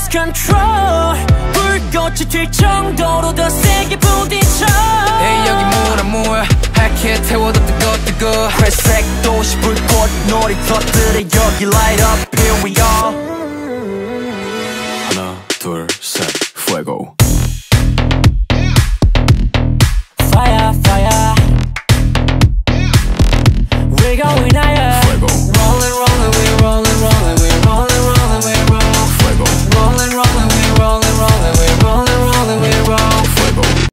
lose control 불꽃이 튈 정도로 더 세게 부딪혀 Hey 여기 뭐야 하얗게 태워도 뜨거 회색 도시 불꽃 놀이터들에 여기 light up here we are 하나 둘 셋 fuego